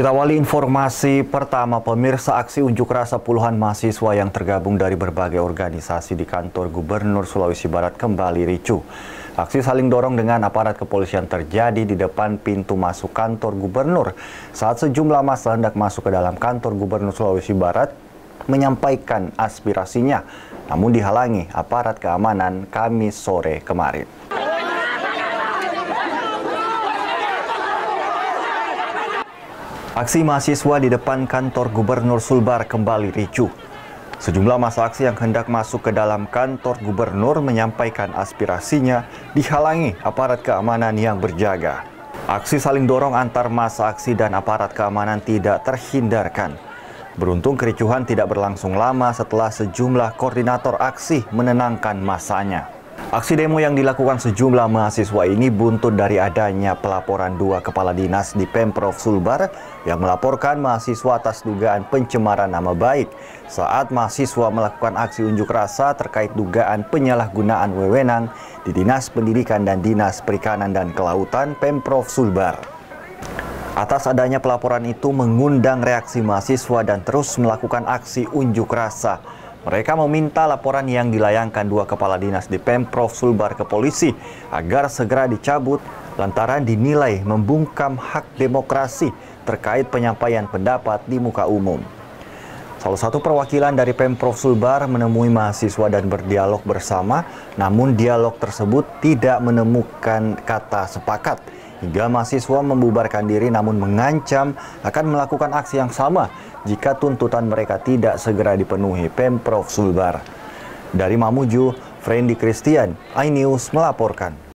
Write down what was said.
Kita awali informasi pertama, pemirsa. Aksi unjuk rasa puluhan mahasiswa yang tergabung dari berbagai organisasi di kantor Gubernur Sulawesi Barat kembali ricuh. Aksi saling dorong dengan aparat kepolisian terjadi di depan pintu masuk kantor Gubernur saat sejumlah massa hendak masuk ke dalam kantor Gubernur Sulawesi Barat menyampaikan aspirasinya, namun dihalangi aparat keamanan Kamis sore kemarin. Aksi mahasiswa di depan kantor Gubernur Sulbar kembali ricuh. Sejumlah massa aksi yang hendak masuk ke dalam kantor gubernur menyampaikan aspirasinya dihalangi aparat keamanan yang berjaga. Aksi saling dorong antar massa aksi dan aparat keamanan tidak terhindarkan. Beruntung kericuhan tidak berlangsung lama setelah sejumlah koordinator aksi menenangkan massanya. Aksi demo yang dilakukan sejumlah mahasiswa ini buntut dari adanya pelaporan dua kepala dinas di Pemprov Sulbar yang melaporkan mahasiswa atas dugaan pencemaran nama baik saat mahasiswa melakukan aksi unjuk rasa terkait dugaan penyalahgunaan wewenang di Dinas Pendidikan dan Dinas Perikanan dan Kelautan Pemprov Sulbar. Atas adanya pelaporan itu mengundang reaksi mahasiswa dan terus melakukan aksi unjuk rasa. Mereka meminta laporan yang dilayangkan dua kepala dinas di Pemprov Sulbar ke polisi agar segera dicabut lantaran dinilai membungkam hak demokrasi terkait penyampaian pendapat di muka umum. Salah satu perwakilan dari Pemprov Sulbar menemui mahasiswa dan berdialog bersama, namun dialog tersebut tidak menemukan kata sepakat. Hingga mahasiswa membubarkan diri namun mengancam akan melakukan aksi yang sama jika tuntutan mereka tidak segera dipenuhi Pemprov Sulbar. Dari Mamuju, Friendly Christian, iNews melaporkan.